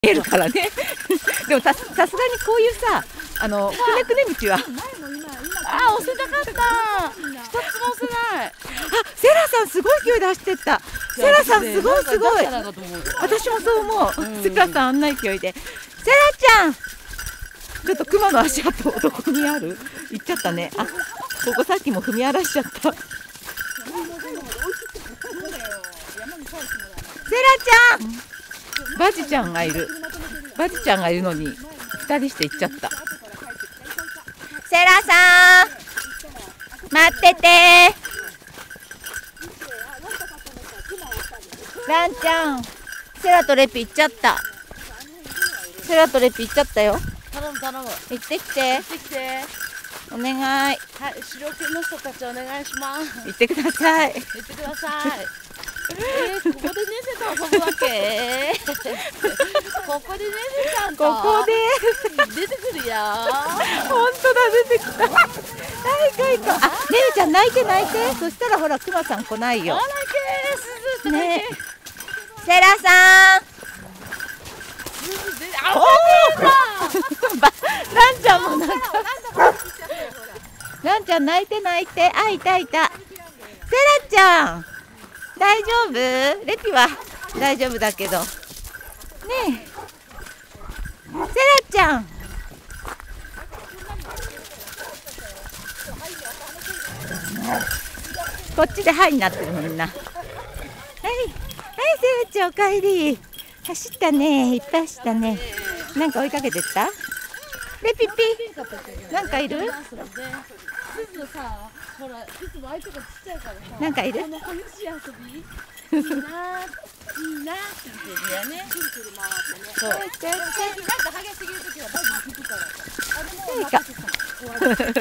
えるからね。でもさすがにこういうさ、くねくね道は。 あ、押せなかった。一つも押せない。 あ、セラさんすごい勢いで走ってった。セラさんすごいすごい。私もそう思う。セラさんあんな勢いで。セラちゃん。ちょっと熊の足跡どこにある？行っちゃったね。あ、ここさっきも踏み荒らしちゃった。セラちゃん。バジちゃんがいる。バジちゃんがいるのに2人して行っちゃった。セラさん、待ってて。ランちゃん、セラとレピ行っちゃった。セラとレピ行っちゃったよ。 頼む頼む。 行ってきて。 行ってきて。 お願い。 はい、狩猟犬の人たちお願いします。 行ってください。 行ってください。ここでねせと遊ぶわけ。ここでねせちゃんと。 ここで出てくるよ。 本当だ、出てきた。はい、行こう。あ、ねねちゃん泣いて泣いて。そしたらほらクマさん来ないよ。 あらけ、すずね。セラさん。 あ、 ランちゃんもなんか。ランちゃん泣いて泣いて。あ、いたいた。セラちゃん。大丈夫？レピは大丈夫だけど。ねえ。セラちゃん。こっちでハイになってるみんな。はい。はい、セラちゃんおかえり。走ったね。いっぱい走ったね。なんか追いかけてった？レピピ。なんかいる？なんかいる？ この激しい遊び。いいな、いいなって言ってるよね。 そう。 なんか激しすぎるときはバジル引くから。あ、でも